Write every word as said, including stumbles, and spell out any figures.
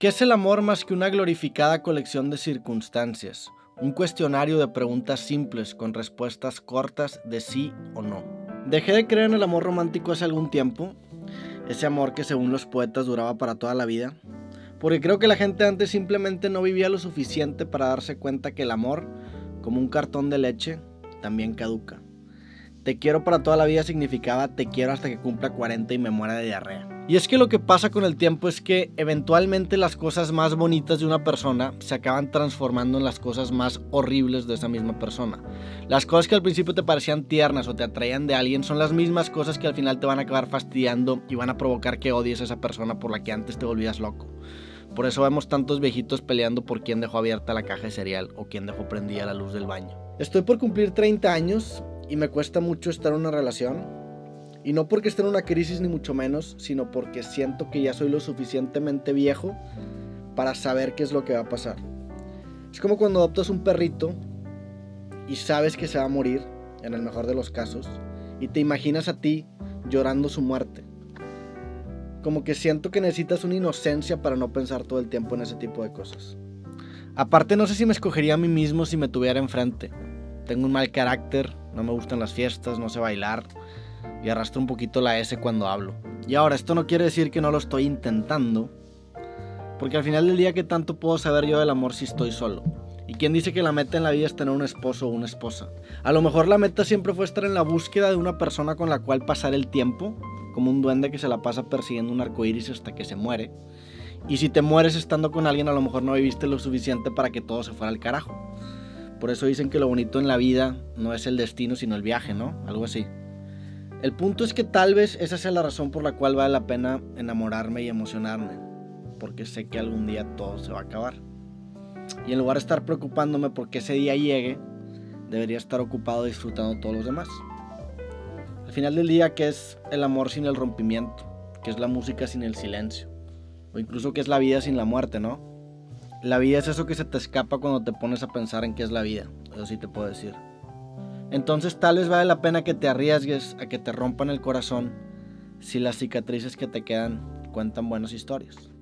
¿Qué es el amor más que una glorificada colección de circunstancias? Un cuestionario de preguntas simples con respuestas cortas de sí o no. Dejé de creer en el amor romántico hace algún tiempo, ese amor que según los poetas duraba para toda la vida, porque creo que la gente antes simplemente no vivía lo suficiente para darse cuenta que el amor, como un cartón de leche, también caduca. Te quiero para toda la vida significaba te quiero hasta que cumpla cuarenta y me muera de diarrea. Y es que lo que pasa con el tiempo es que eventualmente las cosas más bonitas de una persona se acaban transformando en las cosas más horribles de esa misma persona. Las cosas que al principio te parecían tiernas o te atraían de alguien son las mismas cosas que al final te van a acabar fastidiando y van a provocar que odies a esa persona por la que antes te volvías loco. Por eso vemos tantos viejitos peleando por quién dejó abierta la caja de cereal o quién dejó prendida la luz del baño. Estoy por cumplir treinta años y me cuesta mucho estar en una relación. Y no porque esté en una crisis ni mucho menos, sino porque siento que ya soy lo suficientemente viejo para saber qué es lo que va a pasar. Es como cuando adoptas un perrito y sabes que se va a morir, en el mejor de los casos, y te imaginas a ti llorando su muerte. Como que siento que necesitas una inocencia para no pensar todo el tiempo en ese tipo de cosas. Aparte, no sé si me escogería a mí mismo si me tuviera enfrente. Tengo un mal carácter, no me gustan las fiestas, no sé bailar y arrastro un poquito la S cuando hablo. Y ahora, esto no quiere decir que no lo estoy intentando, porque al final del día, ¿qué tanto puedo saber yo del amor si estoy solo? ¿Y quién dice que la meta en la vida es tener un esposo o una esposa? A lo mejor la meta siempre fue estar en la búsqueda de una persona con la cual pasar el tiempo, como un duende que se la pasa persiguiendo un arcoíris hasta que se muere. Y si te mueres estando con alguien, a lo mejor no viviste lo suficiente para que todo se fuera al carajo. Por eso dicen que lo bonito en la vida no es el destino, sino el viaje, ¿no? Algo así. El punto es que tal vez esa sea la razón por la cual vale la pena enamorarme y emocionarme, porque sé que algún día todo se va a acabar. Y en lugar de estar preocupándome porque ese día llegue, debería estar ocupado disfrutando todos los demás. Al final del día, ¿qué es el amor sin el rompimiento? ¿Qué es la música sin el silencio? O incluso ¿qué es la vida sin la muerte, no? La vida es eso que se te escapa cuando te pones a pensar en qué es la vida, eso sí te puedo decir. Entonces tal vez vale la pena que te arriesgues a que te rompan el corazón si las cicatrices que te quedan cuentan buenas historias.